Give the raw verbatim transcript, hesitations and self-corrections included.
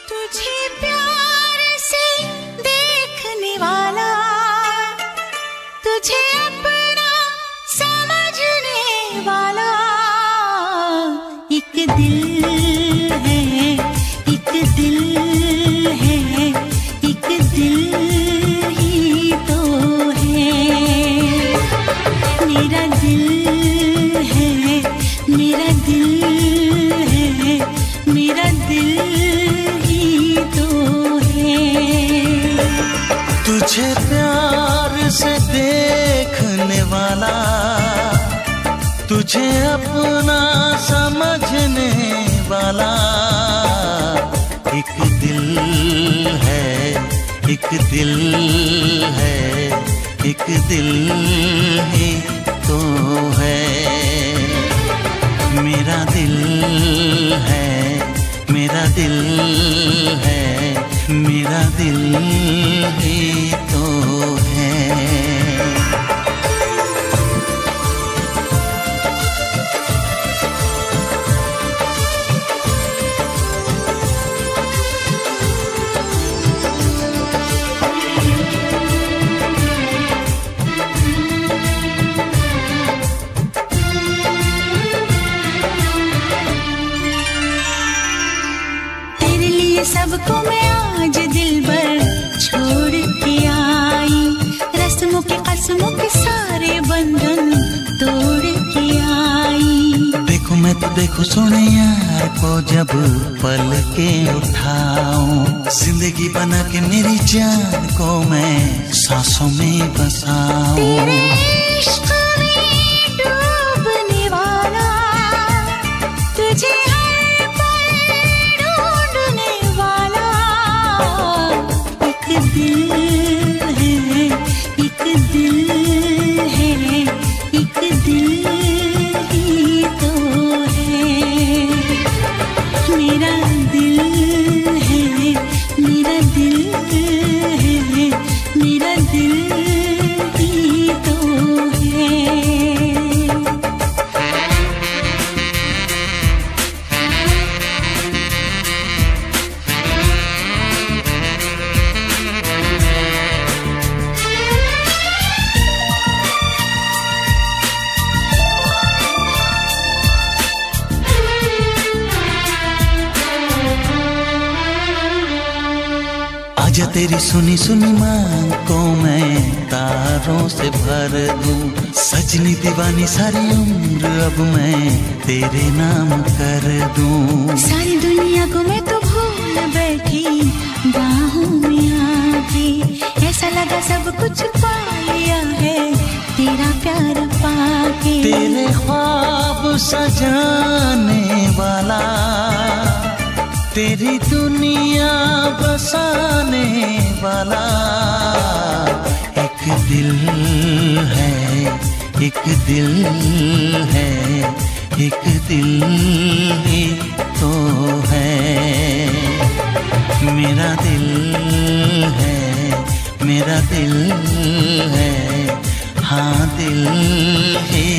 तुझे प्यार से देखने वाला, तुझे अपना समझने वाला एक दिल है, एक दिल है, एक दिल ही तो है। मेरा दिल है, मेरा दिल है, मेरा दिल ही तो है। तुझे प्यार से देखने वाला, तुझे अपना समझने वाला एक दिल है, एक दिल है, एक दिल ही तो है। मेरा दिल है, मेरा दिल है, मेरा दिल ही तो है। सबको मैं आज दिल भर छोड़ के आई, रस्मों के कसमों के सारे बंधन तोड़ के आई। देखो मैं तो देखो सोने यार को जब पल के उठाऊं, जिंदगी बना के मेरी जान को मैं सांसों में बसाऊं। तेरे इश्क में डूबने वाला, तुझे दिल है, एक दिल है, एक दिल ही तो है। मेरा दिल है, मेरा दिल है, मेरा दिल ही तो है। आजा तेरी सुनी सुनी मांग को मैं तारों से भर दूं, सजनी दीवानी सारी उम्र अब मैं तेरे नाम कर दूं। सारी दुनिया को मैं तो भूल बैठी बाहों में आके, ऐसा लगा सब कुछ पा लिया है तेरा प्यार पाके। तेरे ख्वाब सजाने वाला, तेरी दुनिया बसाने वाला एक दिल है, एक दिल है, एक दिल ही तो है। मेरा दिल है, मेरा दिल है, हाँ दिल ही